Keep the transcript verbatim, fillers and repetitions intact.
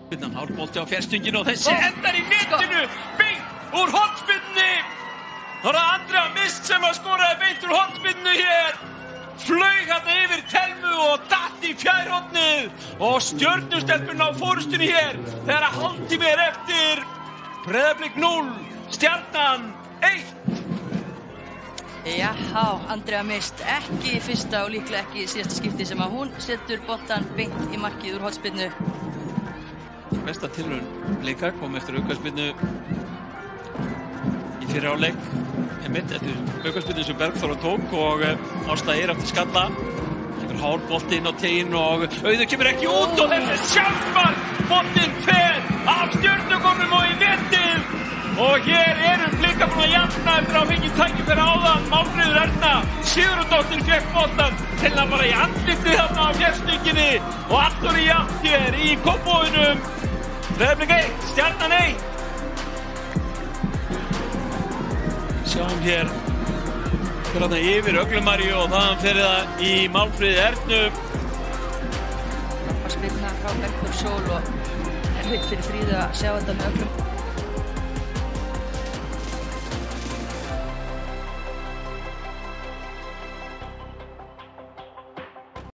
Hárbolti á fjærstunginu og þessi endar í netinu, beint úr hornspyrnunni. Það var Andrea Mist sem að skoraði beint úr hornspyrnunni hér. Flaug hérna yfir Telmu og datt í fjærhornið og Stjörnustelpun á fórustunni hér þegar að hálftími er eftir. Breiðablik núll, Stjarnan eitt. Jáhá, Andrea Mist, ekki í fyrsta og líklega ekki í síðasta skipti sem að hún setur boltan beint í markið úr hornspyrnu. Besta tilraun líka kom eftir aukaspyrnu í fyrri hálfleik. Einmitt eftir aukaspyrnu sem Bergþóra tók og Ásta Eir átti skalla. Kemur hárbolti inn á teginn og Auður kemur ekki út og þessi sjálfsmark. Boltinn fer af Stjörnugónum og í netið. Og hér erum Blikar búin að jafna eftir að fengið tækifæri áðan. Málfríður Erna Sigurðardóttir fékk boltann til að bara í andlitið þarna á fjærstunginni og allt voru jafnt hér í Kópavoginum. Breiðablik eitt, Stjarnan eitt. Sjáum hér fyrir þarna yfir Öglumaríu og þaðan fyrir það í Málfríði Ernu. Spilna frá Bergþór Sól og erfitt fyrir Fríðu að sjá þetta með Öglum.